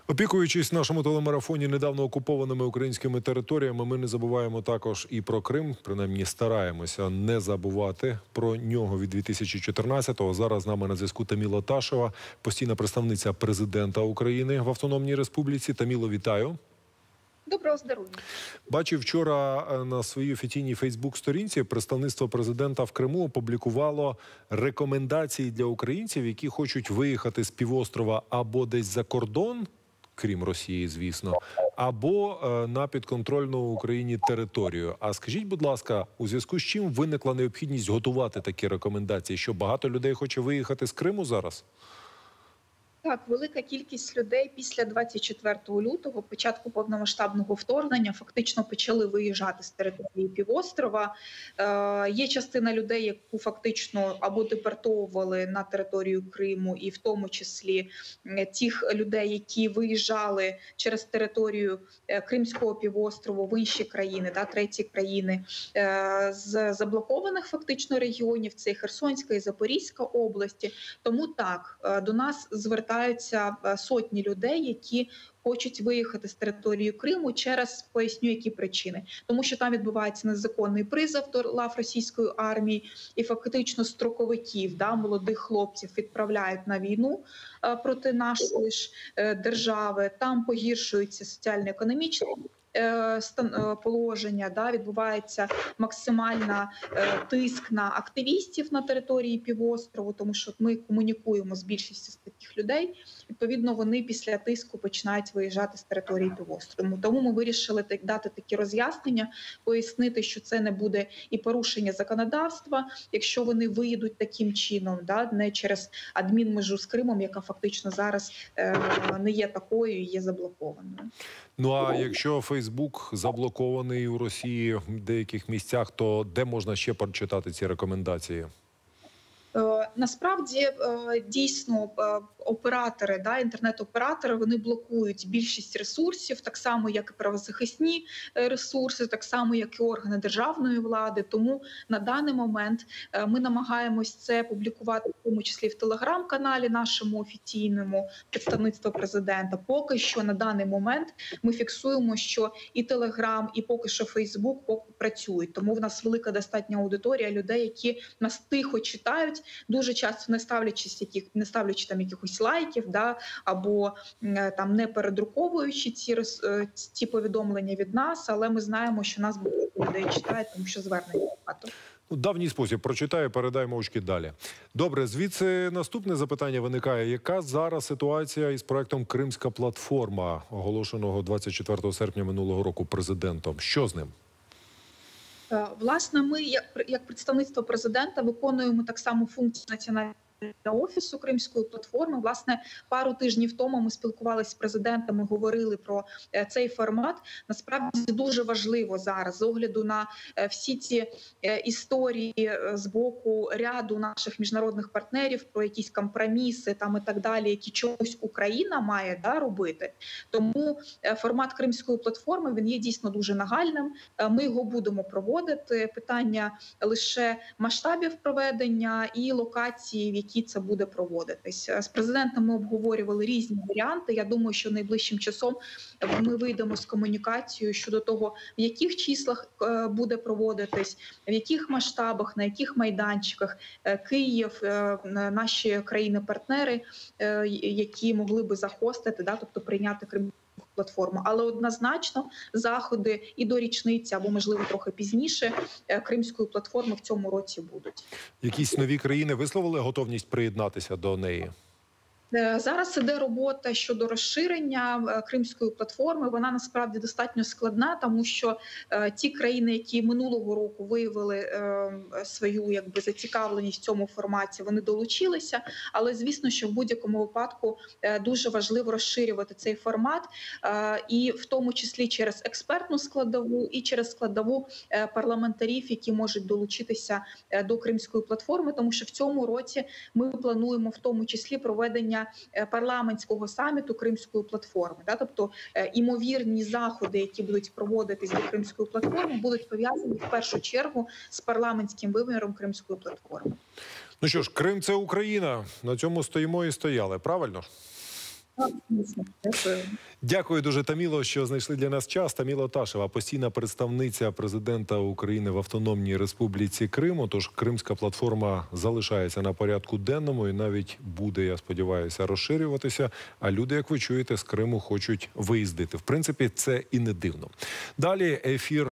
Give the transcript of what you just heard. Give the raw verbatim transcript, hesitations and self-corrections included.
Опікуючись в нашому телемарафоні недавно окупованими українськими територіями, ми не забуваємо також і про Крим. Принаймні стараємося не забувати про нього від дві тисячі чотирнадцятого. Зараз з нами на зв'язку Таміла Ташева, постійна представниця президента України в Автономній Республіці. Таміло, вітаю. Доброго здоров'я. Бачив, вчора на своїй офіційній Фейсбук-сторінці представництво президента в Криму опублікувало рекомендації для українців, які хочуть виїхати з півострова або десь за кордон, крім Росії, звісно, або на підконтрольну Україні територію. А скажіть, будь ласка, у зв'язку з чим виникла необхідність готувати такі рекомендації? Що багато людей хоче виїхати з Криму зараз? Так, велика кількість людей після двадцять четвертого лютого, початку повномасштабного вторгнення, фактично почали виїжджати з території півострова. Е, є частина людей, яку фактично або депортовували на територію Криму, і в тому числі тих людей, які виїжджали через територію Кримського півострову в інші країни, да, треті країни, е, з заблокованих фактично регіонів, це і Херсонська і Запорізька області. Тому так, до нас звертаються сотні людей, які хочуть виїхати з території Криму через, поясню, які причини. Тому що там відбувається незаконний призов до лав російської армії, і фактично строковиків, да, молодих хлопців відправляють на війну а, проти нашої ж е, держави. Там погіршується соціально-економічне положення, да, відбувається максимальна е, тиск на активістів на території півострову, тому що ми комунікуємо з більшістю з таких людей. Відповідно, вони після тиску починають виїжджати з території півострову. Тому ми вирішили дати такі роз'яснення, пояснити, що це не буде і порушення законодавства, якщо вони виїдуть таким чином, да, не через адмінмежу з Кримом, яка фактично зараз е, не є такою і є заблокованою. Ну а якщо Фейсбук заблокований у Росії в деяких місцях, то де можна ще прочитати ці рекомендації? Насправді, дійсно, оператори, да, інтернет-оператори, вони блокують більшість ресурсів, так само, як і правозахисні ресурси, так само, як і органи державної влади. Тому на даний момент ми намагаємось це публікувати, в тому числі в телеграм-каналі нашому офіційному представництва президента. Поки що на даний момент ми фіксуємо, що і телеграм, і поки що Фейсбук працюють. Тому в нас велика достатня аудиторія людей, які нас тихо читають, дуже часто не ставлячись яких не ставлячи там якихось лайків, да, або там не передруковуючи ці ці повідомлення від нас, але ми знаємо, що нас багато людей читають, тому що звернення багато. Ну, давній спосіб прочитаю, передай мовчки далі. Добре, звідси наступне запитання виникає. Яка зараз ситуація із проектом «Кримська платформа», оголошеного двадцять четвертого серпня минулого року президентом? Що з ним? Власне, ми, як, як представництво президента, виконуємо так само функцію національного офісу Кримської платформи. Власне, пару тижнів тому ми спілкувалися з президентом, ми говорили про цей формат. Насправді дуже важливо зараз, з огляду на всі ці історії з боку ряду наших міжнародних партнерів про якісь компроміси там і так далі, які чогось Україна має, да, робити. Тому формат Кримської платформи, він є дійсно дуже нагальним. Ми його будемо проводити. Питання лише масштабів проведення і локації, в які це буде проводитись. З президентом ми обговорювали різні варіанти. Я думаю, що найближчим часом ми вийдемо з комунікацією щодо того, в яких числах буде проводитись, в яких масштабах, на яких майданчиках. Київ, наші країни-партнери, які могли би захостити, да, тобто прийняти Крим платформу. Але однозначно заходи і до річниці, або, можливо, трохи пізніше, Кримської платформи в цьому році будуть. Якісь нові країни висловили готовність приєднатися до неї? Зараз іде робота щодо розширення Кримської платформи. Вона насправді достатньо складна, тому що е, ті країни, які минулого року виявили е, свою якби зацікавленість в цьому форматі, вони долучилися. Але звісно, що в будь-якому випадку е, дуже важливо розширювати цей формат, е, і в тому числі через експертну складову і через складову е, парламентарів, які можуть долучитися е, до Кримської платформи, тому що в цьому році ми плануємо в тому числі проведення парламентського саміту Кримської платформи. Да? Тобто імовірні заходи, які будуть проводитись до Кримської платформи, будуть пов'язані в першу чергу з парламентським виміром Кримської платформи. Ну що ж, Крим – це Україна. На цьому стоїмо і стояли, правильно? Дякую. Дякую дуже, Таміло, що знайшли для нас час. Таміла Ташева, постійна представниця президента України в Автономній Республіці Крим. Тож Кримська платформа залишається на порядку денному і навіть буде, я сподіваюся, розширюватися. А люди, як ви чуєте, з Криму хочуть виїздити. В принципі, це і не дивно. Далі ефір